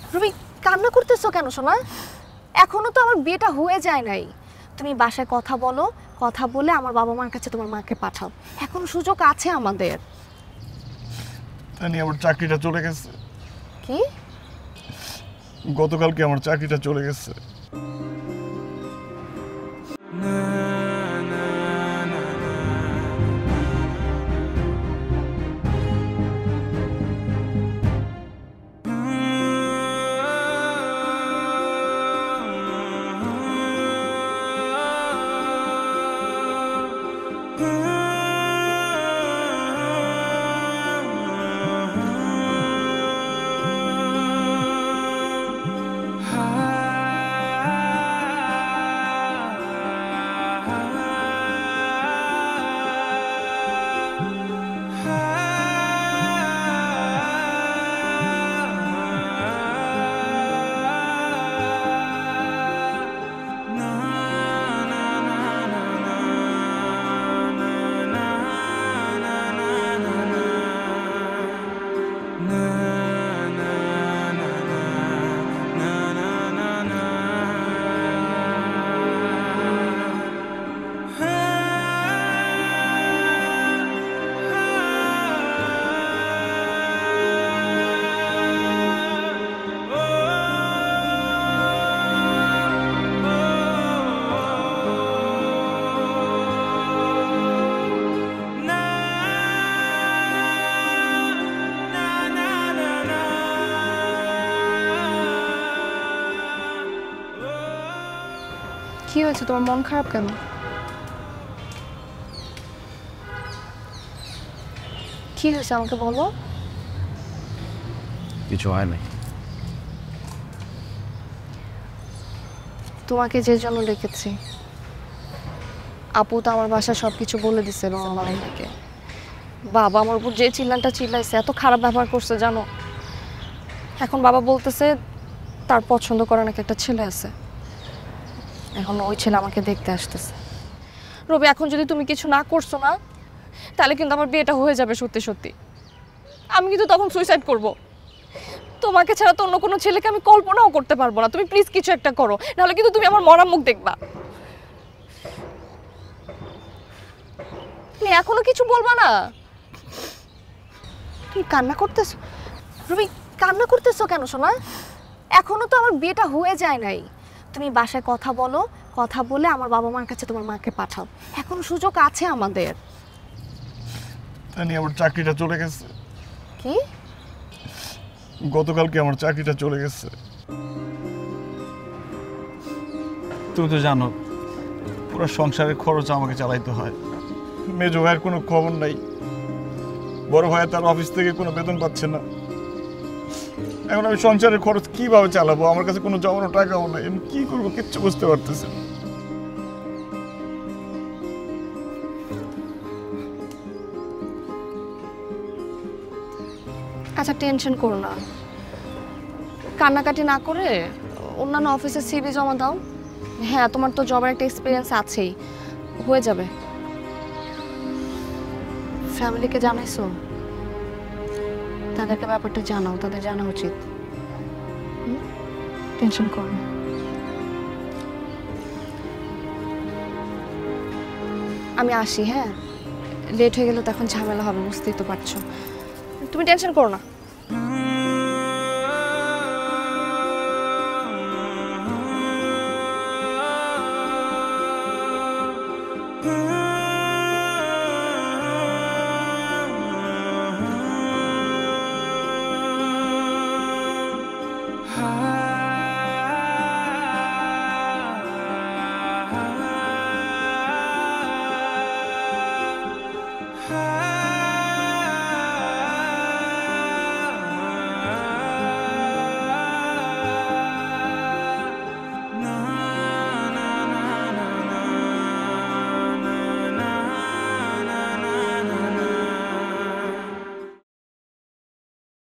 Ruby কান্না করতেছো কেন সোনা? এখনো তো আমার বিয়েটা হয়ে যায় নাই। তুমি বাসায় কথা বলো, কথা বলে আমার বাবা মার কাছে তোমার মাকে পাঠাও। এখন সুযোগ আছে আমাদের। তাই আমার চাকরিটা চলে গেছে। কি? গতকালকে আমার চাকরিটা চলে গেছে। কি হয়েছে, তোমার মন খারাপ কেন? কি হয়েছে আমাকে বলো। কিছু হয় নাই। তোমাকে যে জন্য ডেকেছি, আপু তো আমার বাসায় সবকিছু বলে দিছে বাবাকে। বাবা আমার উপর যে চিল্লানটা চিল্লাইছে, এত খারাপ ব্যবহার করছে জানো। এখন বাবা বলতেছে তার পছন্দ করার নাকি একটা ছেলে আছে, এখন ওই ছেলে আমাকে দেখতে আসতেছে। রবি, এখন যদি তুমি কিছু না করছো না, তাহলে কিন্তু আমার বিয়েটা হয়ে যাবে সত্যি সত্যি। আমি কিন্তু তখন সুইসাইড করব। তোমাকে ছাড়া তো অন্য কোনো ছেলেকে আমি কল্পনাও করতে পারবো না। তুমি প্লিজ কিছু একটা করো, নাহলে কিন্তু তুমি আমার মরা মুখ দেখবা। তুমি এখনো কিছু বলবা না? তুমি কান্না করতেছো রবি, কান্না করতেছো কেন সোনা? এখনো তো আমার বিয়েটা হয়ে যায় নাই। তুমি বাসায় কথা বলো, কথা বলে আমার বাবা মার কাছে তোমার মাকে পাঠাও। এখন সুযোগ আছে আমাদের। তাই আমার চাকরিটা চলে গেছে। কি? গতকালকে আমার চাকরিটা চলে গেছে। তুমি তো জানো পুরো সংসারের খরচ আমাকে চালাইতে হয়। মেজো ভাইয়ের কোনো খবর নাই, বড় ভাই তার অফিস থেকে কোনো বেতন পাচ্ছে না। এখন আমি সংসারের খরচ কিভাবে চালাবো? আমার কাছে কোনো জমানো টাকাও নাই। আমি কি করবো কিচ্ছু বুঝতে পারতেছি না। আচ্ছা টেনশন করো না, কান্নাকাটি না করে অন্যান্য অফিসে সিভি জমা দাও। হ্যাঁ, তোমার তো জবের একটা এক্সপিরিয়েন্স আছেই, হয়ে যাবে। ফ্যামিলিকে জানাইছো? তাদেরকে ব্যাপারটা জানাও, তাদের জানা উচিত। টেনশন করো না। আমি আসি, হ্যাঁ? লেট হয়ে গেলে তখন ঝামেলা হবে, বুঝতেই তো পারছো। তুমি টেনশন করো না।